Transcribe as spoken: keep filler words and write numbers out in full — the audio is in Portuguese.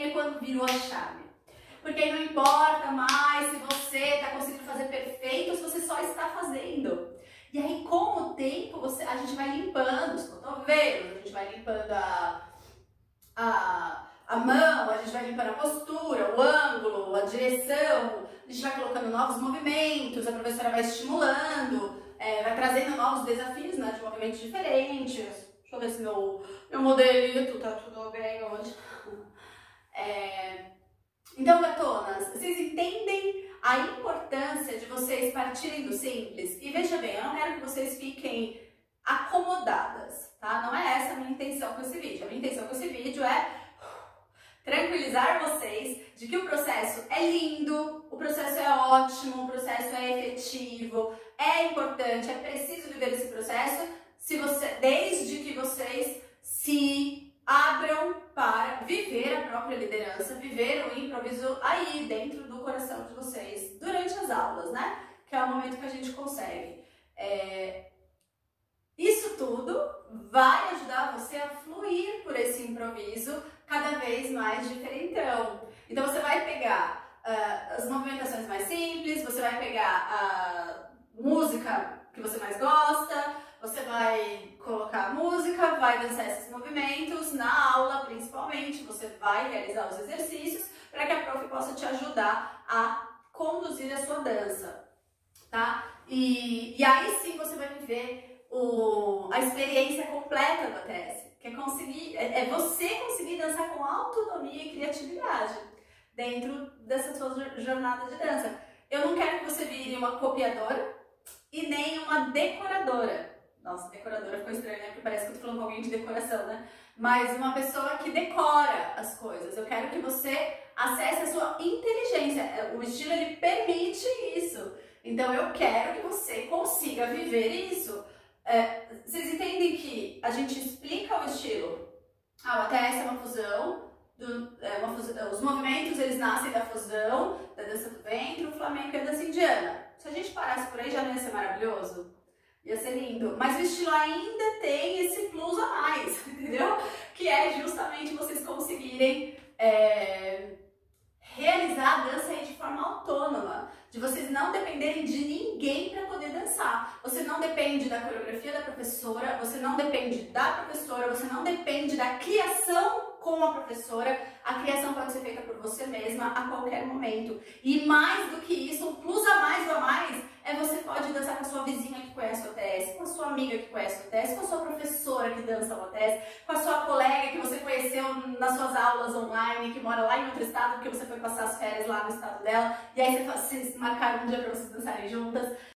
mim é quando virou a chave. Porque aí não importa mais se você está conseguindo fazer perfeito ou se você só está fazendo. E aí, com o tempo, você, a gente vai limpando os cotovelos, a gente vai limpando a, a, a mão, a gente vai limpando a postura, o ângulo, a direção, a gente vai colocando novos movimentos, a professora vai estimulando, é, vai trazendo novos desafios, né, de movimentos diferentes. Deixa eu ver se meu, meu modelito tá tudo bem hoje. É... Então, gatonas, vocês entendem a importância de vocês partirem do simples? E veja bem, eu não quero que vocês fiquem acomodadas, tá? Não é essa a minha intenção com esse vídeo. A minha intenção com esse vídeo é tranquilizar vocês de que o processo é lindo, o processo é ótimo, o processo é efetivo, é importante, é preciso viver esse processo se você, desde que vocês se abram para viver a própria liderança, viver o improviso aí dentro do coração de vocês durante as aulas, né? Que é o momento que a gente consegue. É... Isso tudo vai ajudar você a fluir por esse improviso cada vez mais diferentão. Então você vai pegar uh, as movimentações mais simples, você vai pegar a música que você mais gosta, você vai colocar a música, vai dançar esses movimentos na aula, principalmente, você vai realizar os exercícios para que a prof possa te ajudar a conduzir a sua dança, tá? E, e aí sim você vai viver o, a experiência completa do A T S, que é, conseguir, é, é você conseguir dançar com autonomia e criatividade dentro dessa sua jornada de dança. Eu não quero que você vire uma copiadora e nem uma decoradora. Nossa, decoradora ficou estranho, né? Porque parece que eu tô falando com alguém de decoração, né? Mas uma pessoa que decora as coisas. Eu quero que você acesse a sua inteligência. O estilo, ele permite isso. Então, eu quero que você consiga viver isso. É, vocês entendem que a gente explica o estilo? Ah, o A T S é uma fusão. Do, é uma fusão. Os movimentos, eles nascem da fusão, da dança do ventre, o flamenco e a dança indiana. Se a gente parasse por aí, já não ia ser maravilhoso? Ia ser lindo, mas o estilo ainda tem esse plus a mais, entendeu? Que é justamente vocês conseguirem é, realizar a dança aí de forma autônoma, de vocês não dependerem de ninguém para poder dançar. Você não depende da coreografia da professora, você não depende da professora, você não depende da criação com a professora. A criação pode ser feita por você mesma a qualquer momento. E mais do que isso, um plus a mais do a mais é você pode dançar com a sua vizinha que conhece o A T S, com a sua amiga que conhece o A T S, com a sua professora que dança o A T S, com a sua colega que você conheceu nas suas aulas online, que mora lá em outro estado, porque você foi passar as férias lá no estado dela, e aí vocês marcaram um dia para vocês dançarem juntas.